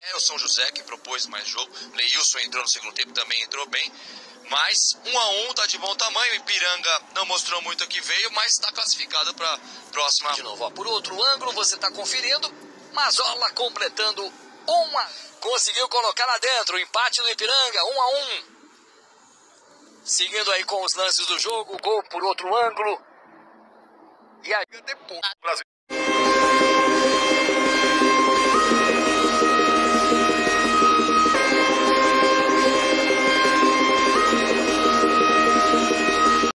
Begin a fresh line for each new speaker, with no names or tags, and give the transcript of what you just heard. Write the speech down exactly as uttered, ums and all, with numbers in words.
É o São José que propôs mais jogo. Leilson entrou no segundo tempo, também entrou bem. Mas um a um tá de bom tamanho. Ipiranga não mostrou muito que veio, mas está classificado para próxima.
De novo, ó, por outro ângulo você está conferindo. Mazola completando uma. Conseguiu colocar lá dentro. O empate do Ipiranga, um a um. Seguindo aí com os lances do jogo. Gol por outro ângulo. E aí depois.